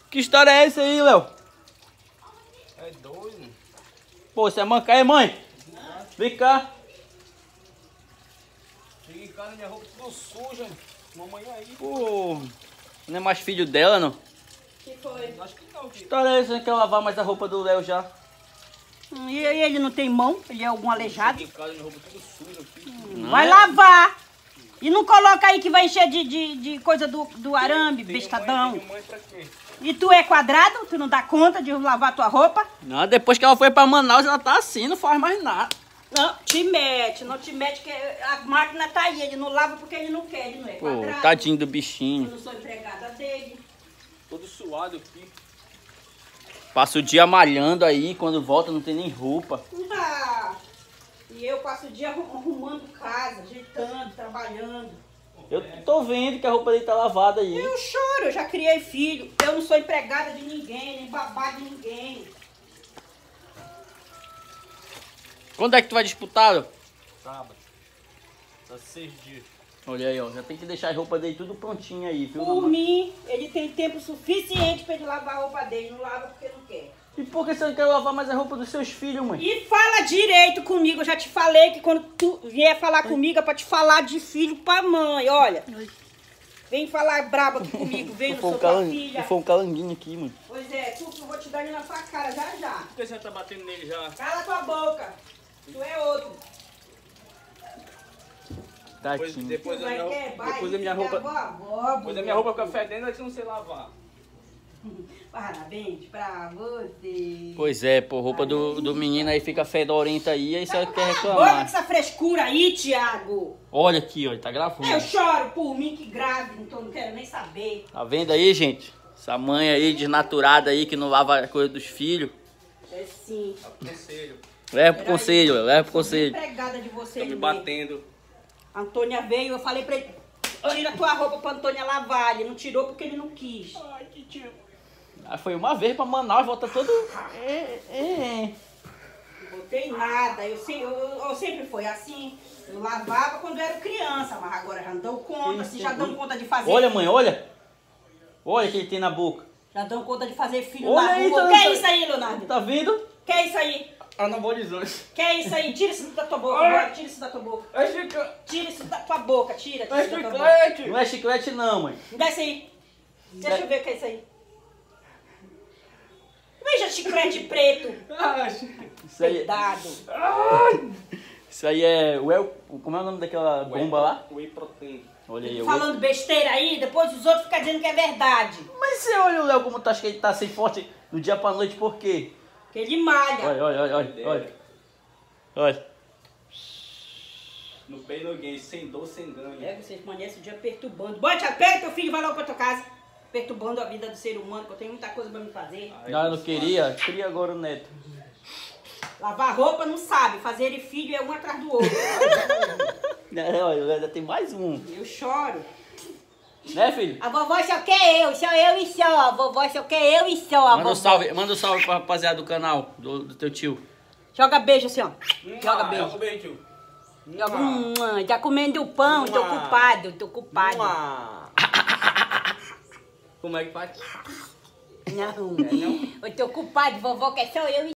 Que história é essa aí, Léo? É doido. Pô, você é manca aí, mãe? Vem cá. Cheguei em casa, minha roupa tudo suja. Mamãe aí. Pô, não é mais filho dela, não? Que foi? Acho que não, Que filho. história é essa? Não quer lavar mais a roupa do Léo já? E ele não tem mão? Ele é algum aleijado? Cheguei em casa, minha roupa tudo suja, filho. Vai lavar. E não coloca aí que vai encher de coisa do arame, bestadão. Tenho mãe pra quê? E tu é quadrado? Tu não dá conta de lavar tua roupa? Não, depois que ela foi pra Manaus, ela tá assim, não faz mais nada. Não, não te mete, que a máquina tá aí. Ele não lava porque ele não quer, ele não é Pô, quadrado. tadinho do Eu bichinho. não sou empregada dele. Todo suado aqui. Passa o dia malhando aí, quando volta não tem nem roupa. Ah, e eu passo o dia arrumando casa, ajeitando, trabalhando. Eu tô vendo que a roupa dele tá lavada aí. Eu choro, eu já criei filho. Eu não sou empregada de ninguém, nem babá de ninguém. Quando é que tu vai disputar, Léo? Sábado. Tá 6 dias. Olha aí, ó. Já tem que deixar a roupa dele tudo prontinha aí, viu? Por mamãe? mim, ele tem tempo suficiente pra ele lavar a roupa dele. Não lava porque não quer. E por que você não quer lavar mais a roupa dos seus filhos, mãe? E fala direito comigo. Eu já te falei que quando tu vier falar comigo é pra te falar de filho pra mãe. Olha. Vem falar brabo aqui comigo. Vem, não sou tua filha. Foi um calanguinho aqui, mano. Pois é, tu eu vou te dar ele na sua cara já já. Por que você tá batendo nele já? Cala tua boca. Tu é outro. Tadinho. Depois Tu a vai minha roupa. quer, vai, depois a minha filha, roupa- vovó, Depois a minha roupa fica fedendo, aí você não sei lavar. Parabéns pra você. Pois é, pô, roupa do menino aí fica fedorenta aí você quer Bora com reclamar. essa frescura aí, Thiago. Olha aqui, ó, ele tá gravando. Eu choro por mim que grave, então não quero nem saber. Tá vendo aí, gente? Essa mãe aí, desnaturada aí, que não lava a coisa dos filhos. É sim. Conselho. Leva pro conselho, Léo, leva pro conselho. Empregada de você. Tá me mesmo. batendo. A Antônia veio, eu falei pra ele, tira tua roupa pra Antônia lavar. Ele não tirou porque ele não quis. Ai, que tio. Ah, foi uma vez pra Manaus, volta todo... Não botei nada. Eu sempre foi assim. Eu lavava quando eu era criança, mas agora já não dou conta. Isso, Se já dão conta de fazer. Olha, mãe, olha. Olha o que ele tem na boca. Já dão conta de fazer filho Olha na aí, rua. tá- Que é isso aí, Leonardo? Tá vendo? Que é isso aí? Anabolizante. Que é isso aí? Tira isso da tua boca, Olha. bora, tira isso da tua boca. É chiclete. Tira isso da tua boca, tira É isso da tua boca. chiclete. Não é chiclete não, mãe. Me dá isso aí. Deixa eu ver o que é isso aí. Veja chiclete preto. Isso aí, Cuidado. isso aí é... Como é o nome daquela bomba lá? Whey protein. Olha aí. Falando besteira aí, depois os outros ficam dizendo que é verdade. Mas você olha o Léo como tá, acho que ele tá sem forte do dia pra noite, por quê? Que ele malha. Olha, olha, olha, olha, olha. Olha. No bem no gay, sem dor, sem ganho. É, vocês amanhecem o dia perturbando. Bora, Thiago, pega teu filho e vai logo pra tua casa. Perturbando a vida do ser humano, que eu tenho muita coisa pra me fazer. Não, eu não queria. Queria agora o neto. Lavar roupa não sabe, fazer filho é um atrás do outro. Não, olha, ainda tem mais um. Eu choro. Né, filho? A vovó só quer eu e só. A vovó só quer eu e só. A Manda um vovó. salve pra rapaziada do canal, do teu tio. Joga beijo assim, ó. Joga É beijo. o beijo. Joga, tá comendo pão, tô ocupado. Como é que faz? Não, eu tô ocupado, vovó quer só eu e